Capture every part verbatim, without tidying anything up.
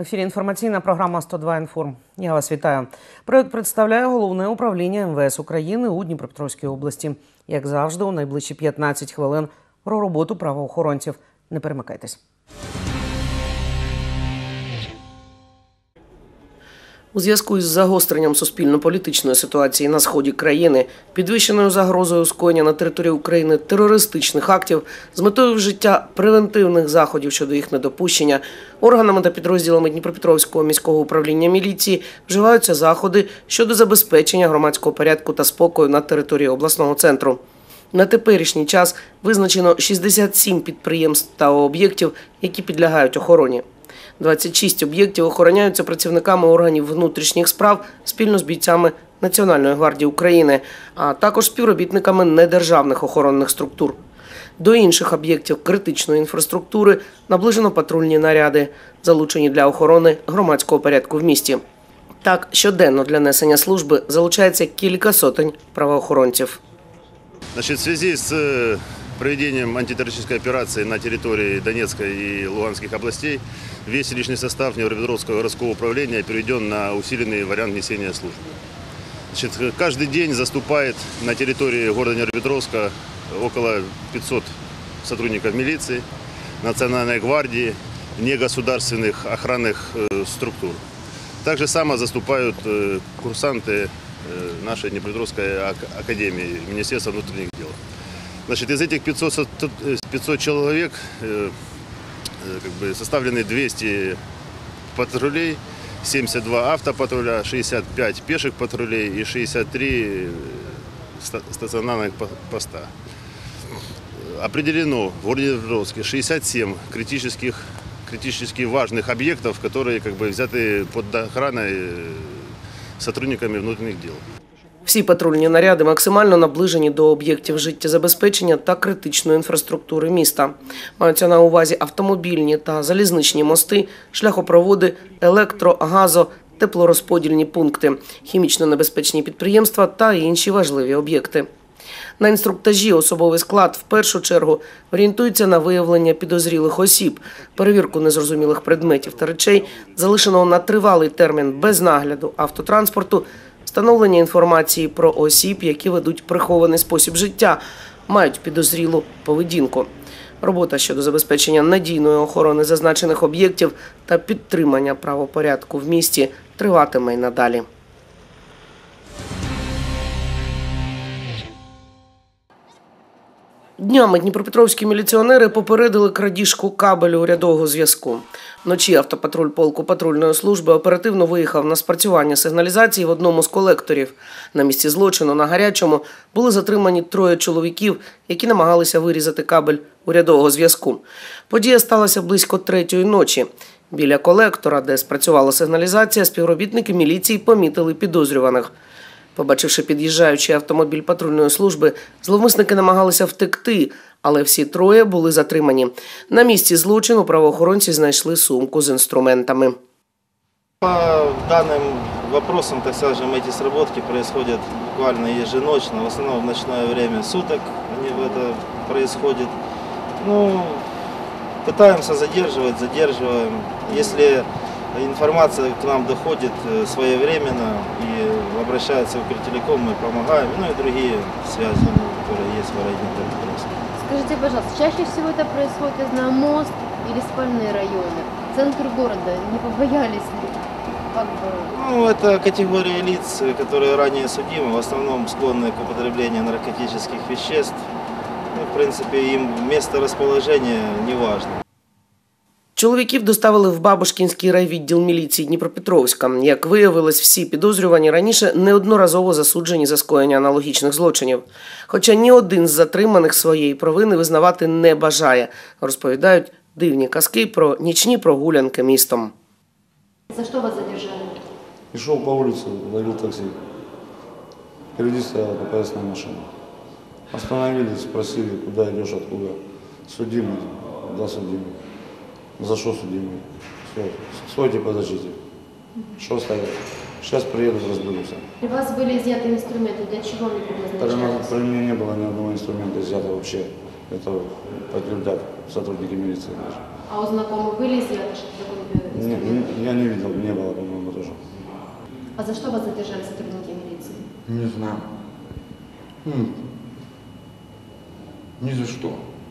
ефірі інформаційна програма сто два інформ. Я вас вітаю. Проект представляє Головне управління ем ве ес України у Дніпропетровській області. Як завжди, у найближчі п'ятнадцять хвилин про роботу правоохоронців. Не перемикайтесь. У зв'язку із загостренням суспільно-політичної ситуації на сході країни, підвищеною загрозою скоєння на території України терористичних актів, з метою вжиття превентивних заходів щодо їх недопущення, органами та підрозділами Дніпропетровського міського управління міліції вживаються заходи щодо забезпечення громадського порядку та спокою на території обласного центру. На теперішній час визначено шістдесят сім підприємств та об'єктів, які підлягають охороні. двадцять шість об'єктів охороняються працівниками органів внутрішніх справ спільно з бійцями Національної гвардії України, а також співробітниками недержавних охоронних структур. До інших об'єктів критичної інфраструктури наближено патрульні наряди, залучені для охорони громадського порядку в місті. Так, щоденно для несення служби залучається кілька сотень правоохоронців. Значит, в связи с проведением антитеррористической операции на территории Донецкой и Луганских областей весь личный состав Днепропетровского городского управления переведен на усиленный вариант несения службы. Значит, каждый день заступает на территории города Днепропетровска около пятисот сотрудников милиции, Национальной гвардии, негосударственных охранных структур. Также само заступают курсанты нашей Днепропетровской академии Министерства внутренних дел. Значит, из этих пятисот, пятисот человек как бы, составлены двести патрулей, семьдесят два автопатруля, шестьдесят пять пеших патрулей и шестьдесят три стационарных поста. Определено в городе Днепропетровске шестьдесят семь критических, критически важных объектов, которые как бы, взяты под охраной сотрудниками внутренних дел. Всі патрульні наряди максимально наближені до об'єктів життєзабезпечення та критичної інфраструктури міста. Маються на увазі автомобільні та залізничні мости, шляхопроводи, електро-, газо-, теплорозподільні пункти, хімічно небезпечні підприємства та інші важливі об'єкти. На інструктажі особовий склад в першу чергу орієнтується на виявлення підозрілих осіб, перевірку незрозумілих предметів та речей, залишеного на тривалий термін без нагляду автотранспорту, встановлення інформації про осіб, які ведуть прихований спосіб життя, мають підозрілу поведінку. Робота щодо забезпечення надійної охорони зазначених об'єктів та підтримання правопорядку в місті триватиме й надалі. Днями дніпропетровські міліціонери попередили крадіжку кабелю урядового зв'язку. Вночі автопатруль полку патрульної служби оперативно виїхав на спрацювання сигналізації в одному з колекторів. На місці злочину на Гарячому були затримані троє чоловіків, які намагалися вирізати кабель урядового зв'язку. Подія сталася близько третьої ночі. Біля колектора, де спрацювала сигналізація, співробітники міліції помітили підозрюваних. Побачивши під'їжджаючий автомобіль патрульної служби, зловмисники намагалися втекти, але всі троє були затримані. На місці злочину правоохоронці знайшли сумку з інструментами. По данным вопросам, так скажем, эти сработки происходят буквально еженочно, в основном в ночное время суток они это происходят. Ну, пытаемся задерживать, задерживаем. Если информация к нам доходит своевременно и обращается в Укртелеком, мы помогаем, ну и другие связи, которые есть в районе Днепропетровска. Скажите, пожалуйста, чаще всего это происходит, я знаю, мост или спальные районы, центр города, не побоялись ли? Как бы... Ну, это категория лиц, которые ранее судимы, в основном склонны к употреблению наркотических веществ. Ну, в принципе, им место расположения не важно. Чоловіків доставили в Бабушкінський райвідділ міліції Дніпропетровська. Як виявилось, всі підозрювані раніше неодноразово засуджені за скоєння аналогічних злочинів. Хоча ні один з затриманих своєї провини визнавати не бажає, розповідають дивні казки про нічні прогулянки містом. За що вас задержали? Ішов по вулиці, ловив таксі. Впереди стояла попадається машина. Остановились, спросили, куди йдеш, откуда. Судимый, да, судимый. За что судимый? Все. Стойте, подождите. Что стоять? Сейчас приедут, разберуться. У вас были изъяты инструменты, для чего они предназначались? При мне не было ни одного инструмента изъято вообще. Это подтвердят сотрудники милиции. А у знакомых были изъяты, что такое Не, не- я не видел, не было, по-моему, тоже. А за что вас задержали сотрудники милиции? Не знаю. М. Ни за что.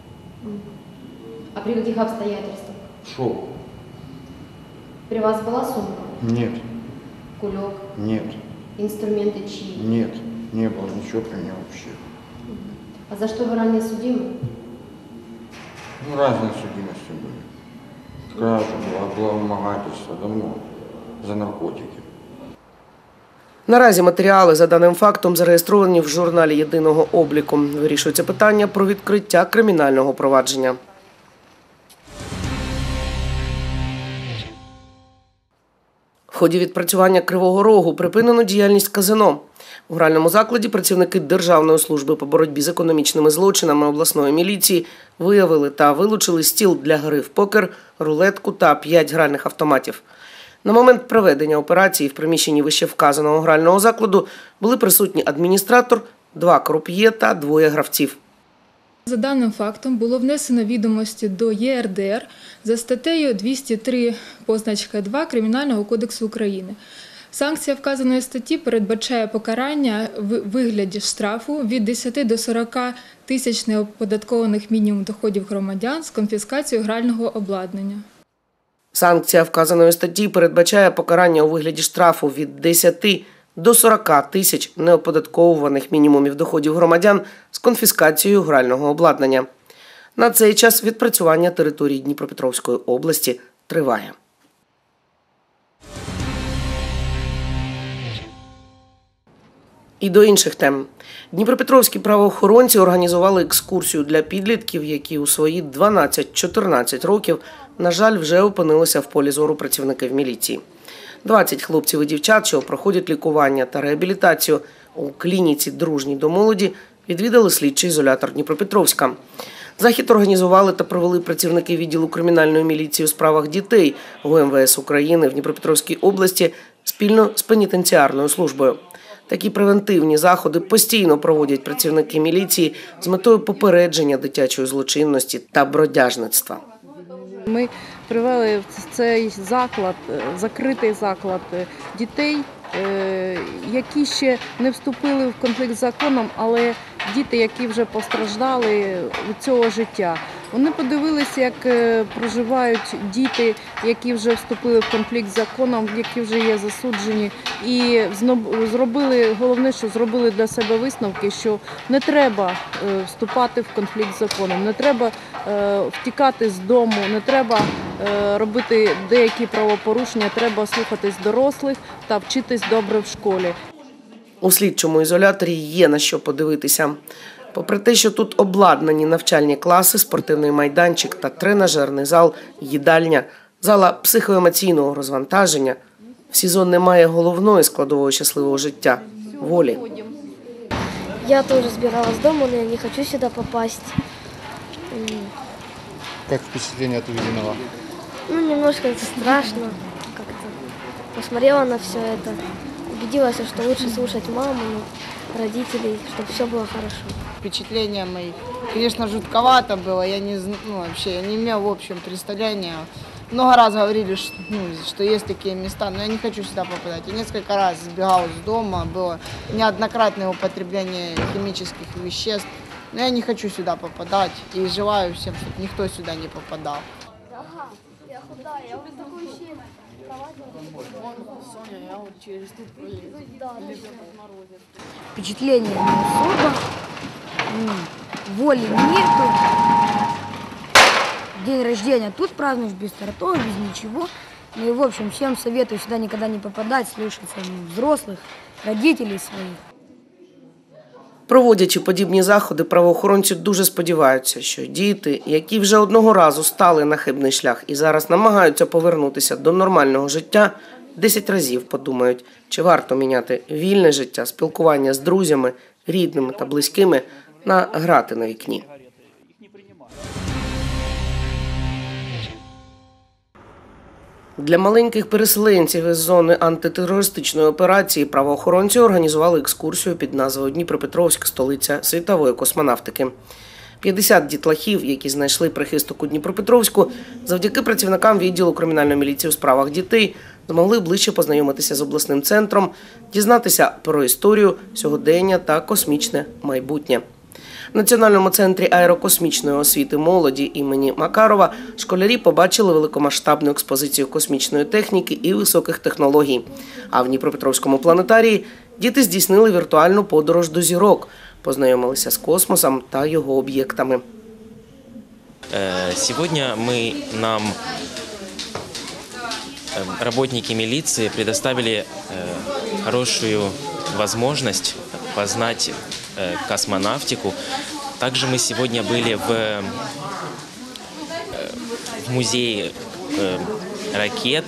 А при каких обстоятельствах? Шел. При вас была сумка, Нет, кулек, нет, инструменты чьи? нет. Не было ничего при мне вообще. А за что вы ранее судимы? Ну, разные судимости были. Кража была, было вымогательство давно за наркотики. Наразі матеріали за даним фактом зареєстровані в журналі єдиного обліку. Вирішується питання про відкриття кримінального провадження. В ході відпрацювання Кривого Рогу припинено діяльність казино. У гральному закладі працівники Державної служби по боротьбі з економічними злочинами обласної міліції виявили та вилучили стіл для гри в покер, рулетку та п'ять гральних автоматів. На момент проведення операції в приміщенні вищевказаного грального закладу були присутні адміністратор, два круп'є та двоє гравців. За даним фактом було внесено відомості до Є Р Д Р за статтею двісті три позначка два Кримінального кодексу України. Санкція вказаної статті передбачає покарання в вигляді штрафу від десяти до сорока тисяч неоподаткованих мінімум доходів громадян з конфіскацією грального обладнання. Санкція вказаної статті передбачає покарання у вигляді штрафу від десяти до сорока тисяч неоподатковуваних мінімумів доходів громадян з конфіскацією грального обладнання. На цей час відпрацювання території Дніпропетровської області триває. І до інших тем. Дніпропетровські правоохоронці організували екскурсію для підлітків, які у свої дванадцять-чотирнадцять років, на жаль, вже опинилися в полі зору працівників міліції. двадцять хлопців і дівчат, що проходять лікування та реабілітацію у клініці «Дружній до молоді», відвідали слідчий ізолятор Дніпропетровська. Захід організували та провели працівники відділу кримінальної міліції у справах дітей Г У Ем Ве Ес України в Дніпропетровській області спільно з пенітенціарною службою. Такі превентивні заходи постійно проводять працівники міліції з метою попередження дитячої злочинності та бродяжництва. Ми привели в цей заклад, закритий заклад дітей, які ще не вступили в конфлікт з законом, але діти, які вже постраждали від цього життя. Вони подивилися, як проживають діти, які вже вступили в конфлікт з законом, які вже є засуджені. І зробили, головне, що зробили для себе висновки, що не треба вступати в конфлікт з законом, не треба втікати з дому, не треба робити деякі правопорушення, треба слухатись дорослих та вчитись добре в школі. У слідчому ізоляторі є на що подивитися. Попри те, що тут обладнані навчальні класи, спортивний майданчик та тренажерний зал, їдальня, зала психоемоційного розвантаження, в СІЗО немає головної складової щасливого життя – волі. Я тоже сбиралась с дома, но я не хочу сюда попасть. Как впечатление от увиденного? Ну, немножко это страшно как-то. Посмотрела на все это, убедилась, что лучше слушать маму, родителей, чтобы все было хорошо. Впечатления мои, конечно, жутковато было. Я не, ну, вообще, я не имел в общем представления. Много раз говорили, что, ну, что есть такие места, но я не хочу сюда попадать. Я несколько раз сбегал из дома, было неоднократное употребление химических веществ. Но я не хочу сюда попадать и желаю всем, чтобы никто сюда не попадал. Ага, я худая, я вот такой щит. Соня, я вот через тут пролезу. Впечатление не особо, воли нету. День рождения тут празднуешь без тортов, без ничего. Ну и в общем, всем советую сюда никогда не попадать, слушаться взрослых, родителей своих. Проводячи подібні заходи, правоохоронці дуже сподіваються, що діти, які вже одного разу стали на хибний шлях і зараз намагаються повернутися до нормального життя, десять разів подумають, чи варто міняти вільне життя, спілкування з друзями, рідними та близькими на грати на вікні. Для маленьких переселенців із зони антитерористичної операції правоохоронці організували екскурсію під назвою «Дніпропетровськ – столиця світової космонавтики». п'ятдесят дітлахів, які знайшли прихисток у Дніпропетровську, завдяки працівникам відділу кримінальної міліції у справах дітей змогли ближче познайомитися з обласним центром, дізнатися про історію, сьогодення та космічне майбутнє. В Національному центрі аерокосмічної освіти молоді імені Макарова школярі побачили великомасштабну експозицію космічної техніки і високих технологій. А в Дніпропетровському планетарії діти здійснили віртуальну подорож до зірок, познайомилися з космосом та його об'єктами. Сегодня мы нам, работники милиции, предоставили хорошую возможность познать космонавтику. Также мы сегодня были в, в музее ракет.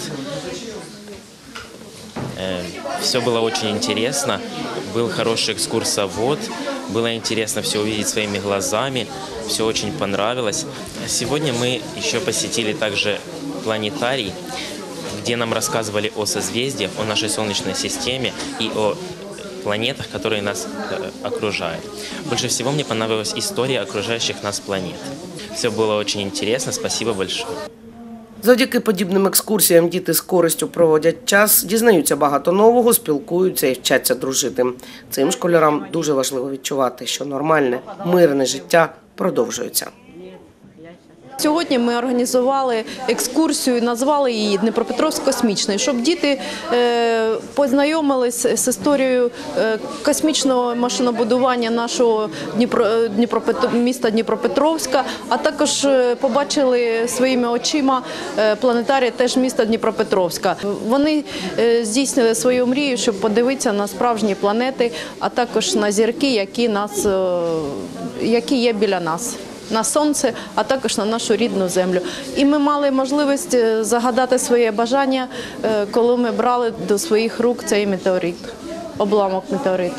Все было очень интересно. Был хороший экскурсовод. Было интересно все увидеть своими глазами. Все очень понравилось. Сегодня мы еще посетили также планетарий, где нам рассказывали о созвездиях, о нашей Солнечной системе и о планетах, которые нас окружают. Больше всего мне понравилась история окружающих нас планет. Все было очень интересно. Спасибо большое. Завдяки подібним екскурсіям діти з користю проводять час, дізнаються багато нового, спілкуються і вчаться дружити. Цим школярам дуже важливо відчувати, що нормальне, мирне життя продовжується. Сьогодні ми організували екскурсію, назвали її «Дніпропетровськ космічний», щоб діти познайомились з історією космічного машинобудування нашого міста Дніпропетровська, а також побачили своїми очима планетарій теж міста Дніпропетровська. Вони здійснили свою мрію, щоб подивитися на справжні планети, а також на зірки, які, нас, які є біля нас. На сонце, а також на нашу рідну землю. І ми мали можливість загадати своє бажання, коли ми брали до своїх рук цей метеорит, обламок метеориту.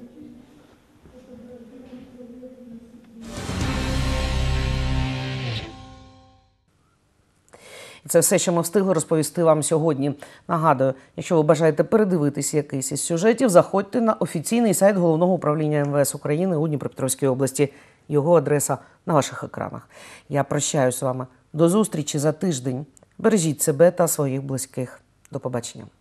Це все, що ми встигли розповісти вам сьогодні. Нагадую, якщо ви бажаєте передивитися якийсь із сюжетів, заходьте на офіційний сайт Головного управління ем ве ес України у Дніпропетровській області. Його адреса на ваших екранах. Я прощаюся з вами. До зустрічі за тиждень. Бережіть себе та своїх близьких. До побачення.